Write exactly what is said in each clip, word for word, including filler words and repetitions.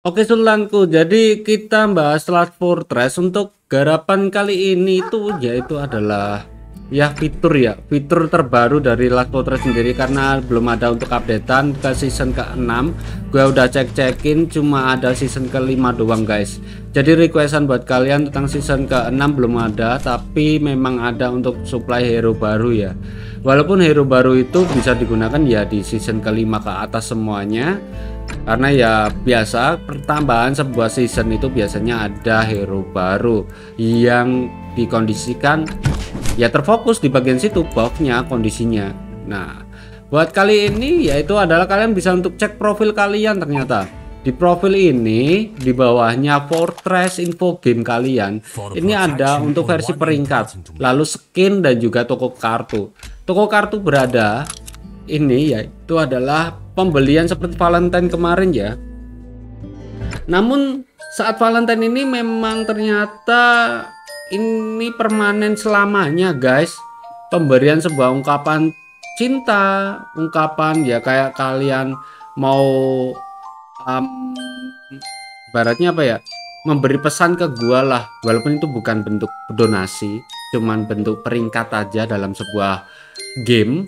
Oke Sultanku, jadi kita bahas Last Fortress untuk garapan kali ini itu yaitu adalah ya fitur ya fitur terbaru dari Last Fortress sendiri, karena belum ada untuk updatean ke season ke enam. Gue udah cek-cekin, cuma ada season ke lima doang guys. Jadi requestan buat kalian tentang season ke enam belum ada, tapi memang ada untuk supply hero baru ya. Walaupun hero baru itu bisa digunakan ya di season kelima ke atas semuanya, karena ya biasa pertambahan sebuah season itu biasanya ada hero baru yang dikondisikan ya terfokus di bagian situ buffnya kondisinya. Nah buat kali ini yaitu adalah kalian bisa untuk cek profil kalian. Ternyata di profil ini di bawahnya Fortress info game kalian ini ada untuk versi peringkat, lalu skin dan juga toko kartu. Toko kartu berada ini yaitu adalah pembelian seperti Valentine kemarin ya. Namun saat Valentine ini memang ternyata ini permanen selamanya guys. Pemberian sebuah ungkapan cinta, ungkapan ya kayak kalian mau um, baratnya apa ya, memberi pesan ke gua lah, walaupun itu bukan bentuk donasi, cuman bentuk peringkat aja dalam sebuah game.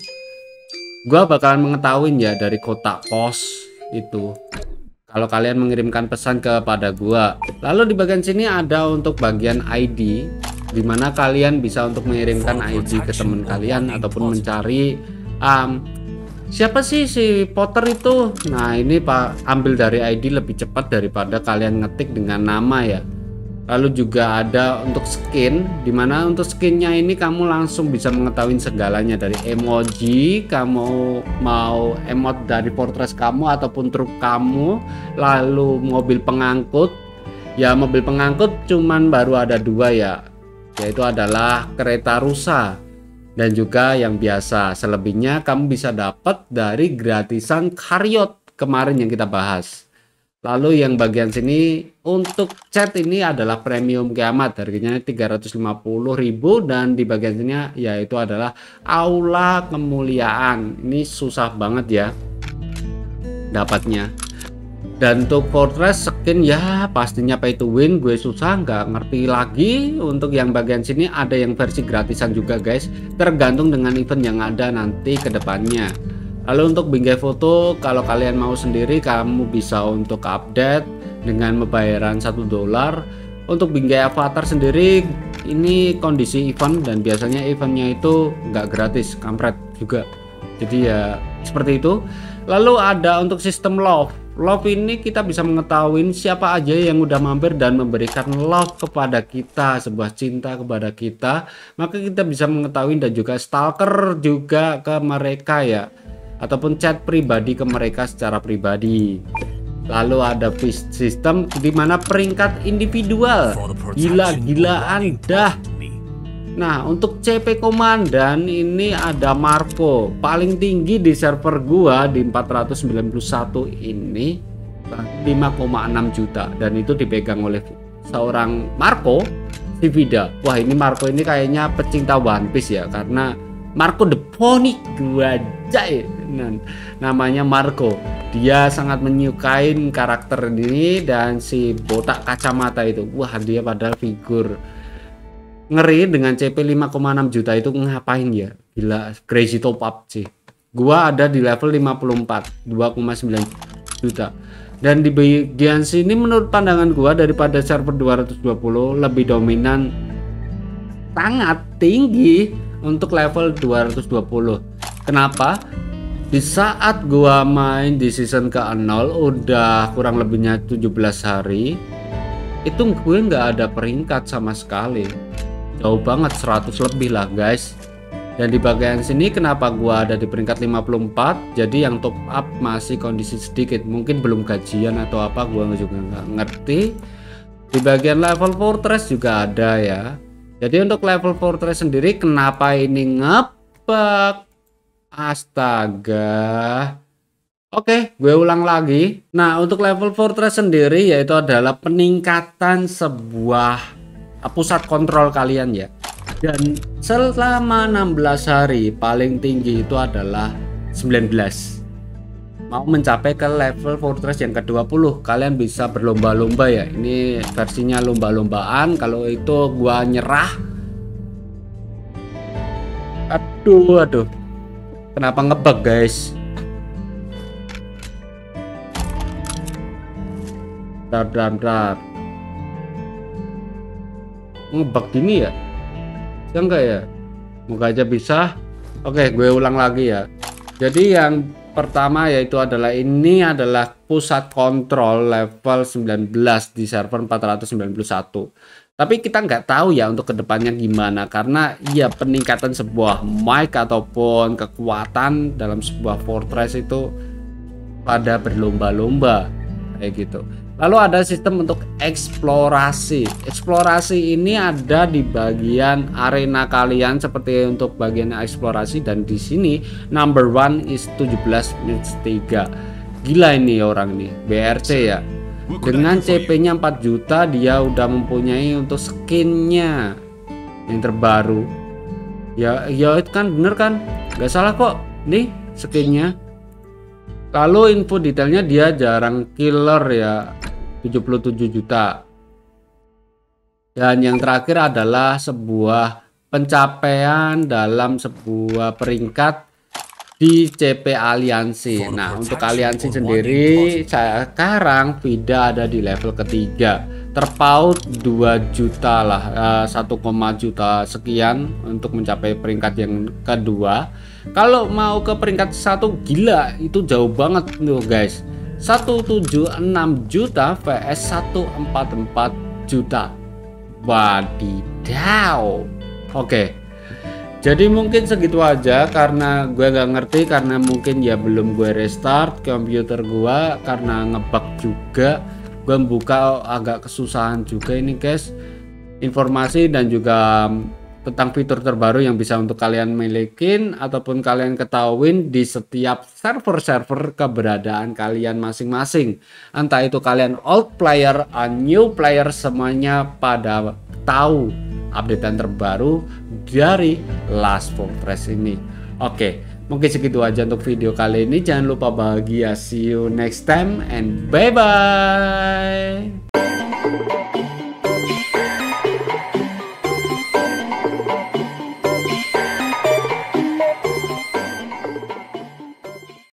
Gua bakalan mengetahui ya dari kotak pos itu kalau kalian mengirimkan pesan kepada gua. Lalu di bagian sini ada untuk bagian I D, dimana kalian bisa untuk mengirimkan I D ke teman kalian ataupun mencari um, siapa sih si Potter itu. Nah ini Pak, ambil dari I D lebih cepat daripada kalian ngetik dengan nama ya. Lalu juga ada untuk skin, dimana untuk skinnya ini kamu langsung bisa mengetahui segalanya, dari emoji, kamu mau emot dari Fortress kamu ataupun truk kamu, lalu mobil pengangkut. Ya mobil pengangkut cuman baru ada dua ya, yaitu adalah kereta rusa dan juga yang biasa. Selebihnya kamu bisa dapat dari gratisan karyot kemarin yang kita bahas. Lalu yang bagian sini untuk chat ini adalah premium kiamat, harganya tiga ratus lima puluh ribu, dan di bagian sini yaitu adalah aula kemuliaan. Ini susah banget ya dapatnya. Dan untuk Fortress skin ya pastinya pay to win, gue susah nggak ngerti lagi. Untuk yang bagian sini ada yang versi gratisan juga guys, tergantung dengan event yang ada nanti ke depannya. Lalu untuk bingkai foto, kalau kalian mau sendiri kamu bisa untuk update dengan pembayaran satu dolar. Untuk bingkai avatar sendiri ini kondisi event, dan biasanya eventnya itu nggak gratis, kampret juga. Jadi ya seperti itu. Lalu ada untuk sistem love. Love ini kita bisa mengetahui siapa aja yang udah mampir dan memberikan love kepada kita, sebuah cinta kepada kita. Maka kita bisa mengetahui dan juga stalker juga ke mereka ya, ataupun chat pribadi ke mereka secara pribadi. Lalu ada sistem di mana peringkat individual, gila-gilaan dah. Nah untuk C P komandan ini ada Marco, paling tinggi di server gua di empat ratus sembilan puluh satu ini lima koma enam juta, dan itu dipegang oleh seorang Marco Sivida. Wah ini Marco ini kayaknya pecinta One Piece ya, karena Marco the Pony gua jahit. Nah, namanya Marco. Dia sangat menyukai karakter ini dan si botak kacamata itu. Wah dia padahal figur ngeri dengan C P lima koma enam juta itu ngapain ya? Gila, crazy top up sih. Gua ada di level lima puluh empat, dua koma sembilan juta. Dan di bagian sini menurut pandangan gua daripada server dua ratus dua puluh lebih dominan, sangat tinggi untuk level dua ratus dua puluh. Kenapa? Di saat gua main di season ke nol udah kurang lebihnya tujuh belas hari, itu gue nggak ada peringkat sama sekali. Jauh banget, seratus lebih lah guys. Dan di bagian sini kenapa gua ada di peringkat lima puluh empat, jadi yang top up masih kondisi sedikit, mungkin belum gajian atau apa, gua juga nggak ngerti. Di bagian level Fortress juga ada ya. Jadi untuk level Fortress sendiri kenapa ini ngebug? Astaga. Oke, gue ulang lagi. Nah, untuk level Fortress sendiri yaitu adalah peningkatan sebuah pusat kontrol kalian ya. Dan selama enam belas hari paling tinggi itu adalah sembilan belas. mau mencapai ke level fortress yang ke dua puluh, kalian bisa berlomba-lomba ya. Ini versinya lomba-lombaan. Kalau itu gua nyerah. Aduh, aduh. Kenapa ngebug, guys? Dar dar dar. Ngebug gini ya? Ya enggak ya? Moga aja bisa. Oke, gue ulang lagi ya. Jadi yang pertama yaitu adalah ini adalah pusat kontrol level sembilan belas di server empat ratus sembilan puluh satu. Tapi kita nggak tahu ya untuk kedepannya gimana, karena ya peningkatan sebuah mic ataupun kekuatan dalam sebuah fortress itu pada berlomba-lomba kayak gitu. Lalu ada sistem untuk eksplorasi. Eksplorasi ini ada di bagian arena kalian seperti untuk bagian eksplorasi, dan di sini number one is tujuh belas minus tiga. Gila ini orang nih, B R C ya. Dengan C P-nya empat juta dia udah mempunyai untuk skinnya yang terbaru. Ya, ya itu kan bener kan? Gak salah kok. Nih skinnya. Lalu info detailnya dia jarang killer ya, tujuh puluh tujuh juta. Dan yang terakhir adalah sebuah pencapaian dalam sebuah peringkat di C P aliansi. Nah, untuk aliansi sendiri sekarang Vida ada di level ketiga, terpaut dua juta lah, uh, satu koma juta sekian untuk mencapai peringkat yang kedua. Kalau mau ke peringkat satu, gila itu jauh banget tuh guys, seratus tujuh puluh enam juta vs seratus empat puluh empat juta. Wadidaw. Oke, jadi mungkin segitu aja, karena gue gak ngerti, karena mungkin ya belum gue restart komputer gue karena ngebug juga. Gue buka agak kesusahan juga ini guys, informasi dan juga tentang fitur terbaru yang bisa untuk kalian milikin ataupun kalian ketahuin di setiap server-server keberadaan kalian masing-masing. Entah itu kalian old player, a new player, semuanya pada tahu updatean terbaru dari Last Fortress ini. Oke, mungkin segitu aja untuk video kali ini. Jangan lupa bahagia. See you next time and bye bye.